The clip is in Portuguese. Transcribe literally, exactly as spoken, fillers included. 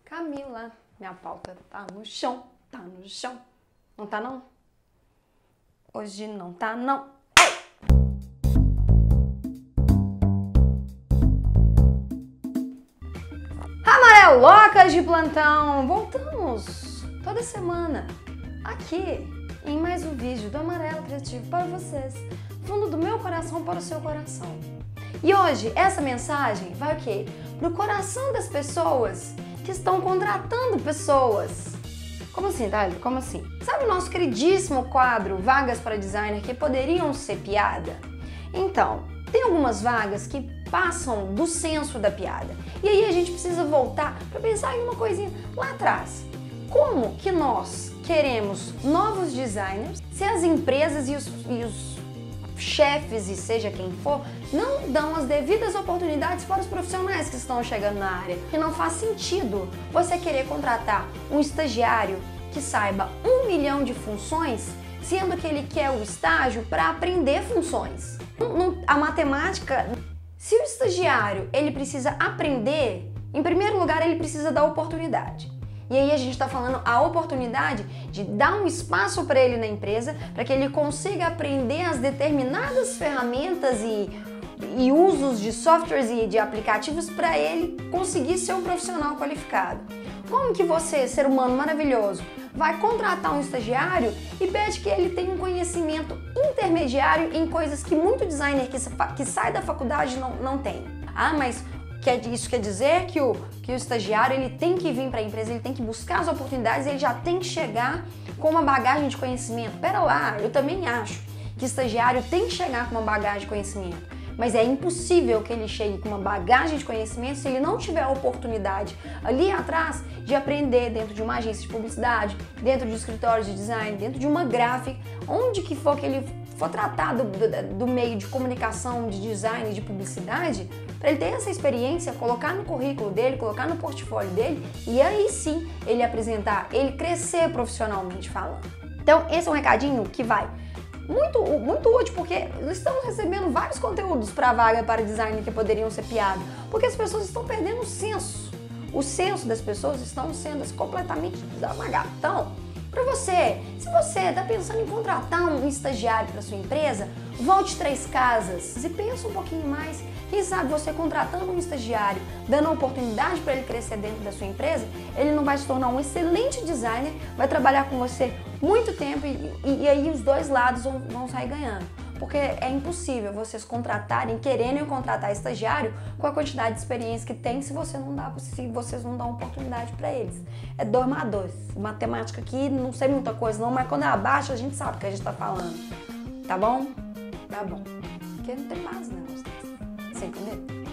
Camila, minha pauta tá no chão, tá no chão. Não tá não? Hoje não tá não. Ei! Amarelocas de plantão, voltamos toda semana aqui em mais um vídeo do Amarelo Criativo para vocês, fundo do meu coração para o seu coração. E hoje essa mensagem vai o quê? Pro coração das pessoas que estão contratando pessoas. Como assim, Thalita? Como assim? Sabe o nosso queridíssimo quadro Vagas para Designer que poderiam ser piada? Então, tem algumas vagas que passam do senso da piada. E aí a gente precisa voltar para pensar em uma coisinha lá atrás. Como que nós queremos novos designers se as empresas e os, e os chefes, e seja quem for, não dão as devidas oportunidades para os profissionais que estão chegando na área? E não faz sentido você querer contratar um estagiário que saiba um milhão de funções, sendo que ele quer o estágio para aprender funções. A matemática, se o estagiário ele precisa aprender, em primeiro lugar ele precisa da oportunidade. E aí a gente está falando a oportunidade de dar um espaço para ele na empresa, para que ele consiga aprender as determinadas ferramentas e, e usos de softwares e de aplicativos para ele conseguir ser um profissional qualificado. Como que você, ser humano maravilhoso, vai contratar um estagiário e pede que ele tenha um conhecimento intermediário em coisas que muito designer que, que sai da faculdade não, não tem? Ah, mas isso quer dizer que o, que o estagiário ele tem que vir para a empresa, ele tem que buscar as oportunidades, ele já tem que chegar com uma bagagem de conhecimento. Pera lá, eu também acho que o estagiário tem que chegar com uma bagagem de conhecimento, mas é impossível que ele chegue com uma bagagem de conhecimento se ele não tiver a oportunidade ali atrás de aprender dentro de uma agência de publicidade, dentro de um escritório de design, dentro de uma gráfica, onde que for que ele for tratado do, do meio de comunicação, de design, de publicidade, para ele ter essa experiência, colocar no currículo dele, colocar no portfólio dele e aí sim ele apresentar, ele crescer profissionalmente falando. Então esse é um recadinho que vai muito, muito útil, porque estamos recebendo vários conteúdos para a vaga para design que poderiam ser piada, porque as pessoas estão perdendo o senso. O senso das pessoas estão sendo completamente desamagados. Então, para você, se você está pensando em contratar um estagiário para sua empresa, volte três casas e pensa um pouquinho mais. Quem sabe você contratando um estagiário, dando a oportunidade para ele crescer dentro da sua empresa, ele não vai se tornar um excelente designer, vai trabalhar com você muito tempo e, e, e aí os dois lados vão, vão sair ganhando. Porque é impossível vocês contratarem, querendo contratar estagiário com a quantidade de experiência que tem se, você não dá, se vocês não dão oportunidade para eles. É dois mais dois. Matemática aqui, não sei muita coisa não, mas quando é abaixo a gente sabe o que a gente tá falando. Tá bom? Tá bom. Porque não tem base, né? Você entendeu?